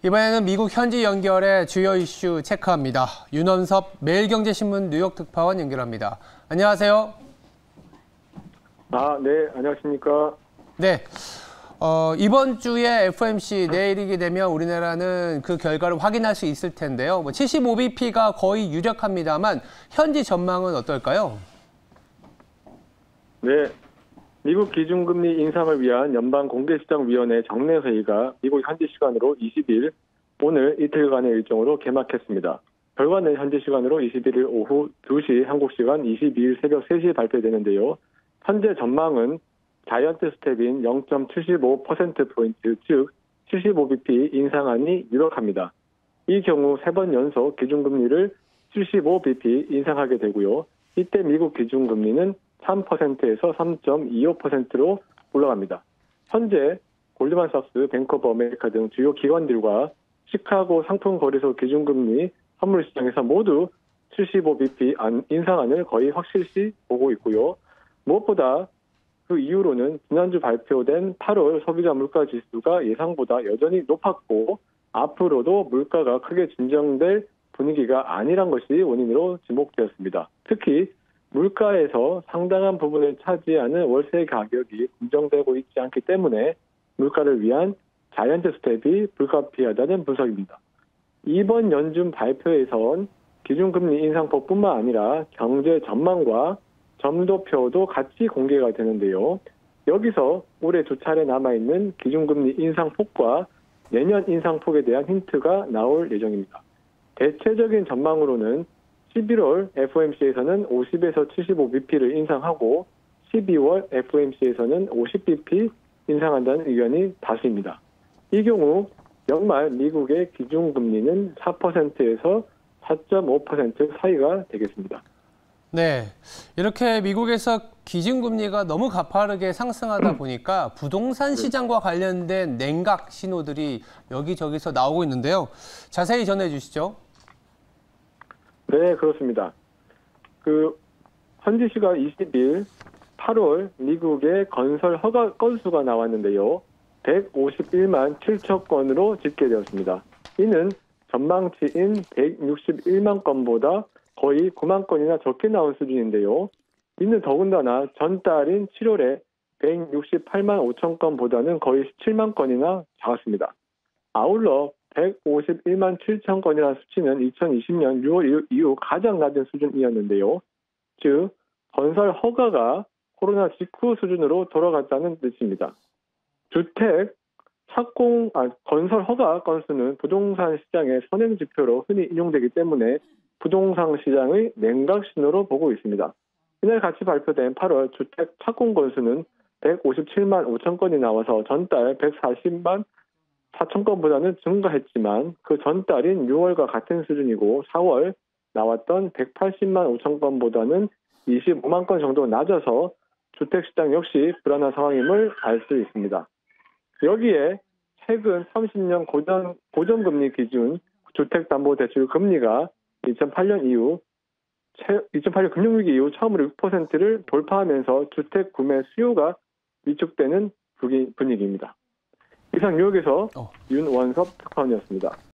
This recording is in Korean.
이번에는 미국 현지 연결의 주요 이슈 체크합니다. 윤원섭 매일경제신문 뉴욕 특파원 연결합니다. 안녕하세요. 네, 안녕하십니까. 네, 이번 주에 FOMC 내일이게 되면 우리나라는 그 결과를 확인할 수 있을 텐데요. 75bp가 거의 유력합니다만 현지 전망은 어떨까요? 네, 미국 기준금리 인상을 위한 연방공개시장위원회 정례회의가 미국 현지 시간으로 20일 오늘 이틀간의 일정으로 개막했습니다. 결과는 현지 시간으로 21일 오후 2시 한국 시간 22일 새벽 3시에 발표되는데요. 현재 전망은 자이언트 스텝인 0.75%포인트, 즉 75bp 인상안이 유력합니다. 이 경우 3번 연속 기준금리를 75bp 인상하게 되고요. 이때 미국 기준금리는 3%에서 3.25%로 올라갑니다. 현재 골드만삭스, 뱅크 오브 아메리카 등 주요 기관들과 시카고 상품거래소 기준금리 선물시장에서 모두 75bp 인상안을 거의 확실시 보고 있고요. 무엇보다 그 이후로는 지난주 발표된 8월 소비자 물가지수가 예상보다 여전히 높았고 앞으로도 물가가 크게 진정될 분위기가 아니란 것이 원인으로 지목되었습니다. 특히 물가에서 상당한 부분을 차지하는 월세 가격이 공정되고 있지 않기 때문에 물가를 위한 자이언트 스텝이 불가피하다는 분석입니다. 이번 연준 발표에선 기준금리 인상폭뿐만 아니라 경제 전망과 점도표도 같이 공개가 되는데요. 여기서 올해 두 차례 남아있는 기준금리 인상폭과 내년 인상폭에 대한 힌트가 나올 예정입니다. 대체적인 전망으로는 11월 FOMC에서는 50에서 75bp를 인상하고 12월 FOMC에서는 50bp 인상한다는 의견이 다수입니다. 이 경우 연말 미국의 기준금리는 4%에서 4.5% 사이가 되겠습니다. 네, 이렇게 미국에서 기준금리가 너무 가파르게 상승하다 보니까 부동산 시장과 관련된 냉각 신호들이 여기저기서 나오고 있는데요. 자세히 전해주시죠. 네, 그렇습니다. 현지 시간 20일 8월 미국의 건설 허가 건수가 나왔는데요. 151만 7천 건으로 집계되었습니다. 이는 전망치인 161만 건보다 거의 9만 건이나 적게 나온 수준인데요. 이는 더군다나 전달인 7월에 168만 5천 건보다는 거의 17만 건이나 작았습니다. 아울러 151만 7천 건이라는 수치는 2020년 6월 이후 가장 낮은 수준이었는데요. 즉, 건설 허가가 코로나 직후 수준으로 돌아갔다는 뜻입니다. 건설 허가 건수는 부동산 시장의 선행 지표로 흔히 인용되기 때문에 부동산 시장의 냉각 신호로 보고 있습니다. 이날 같이 발표된 8월 주택 착공 건수는 157만 5천 건이 나와서 전달 140만 4천 건보다는 증가했지만 그 전달인 6월과 같은 수준이고 4월 나왔던 180만 5천 건보다는 25만 건 정도 낮아서 주택시장 역시 불안한 상황임을 알 수 있습니다. 여기에 최근 30년 고정금리 기준 주택담보대출 금리가 2008년 금융위기 이후 처음으로 6%를 돌파하면서 주택 구매 수요가 위축되는 분위기입니다. 이상 뉴욕에서 윤원섭 특파원이었습니다.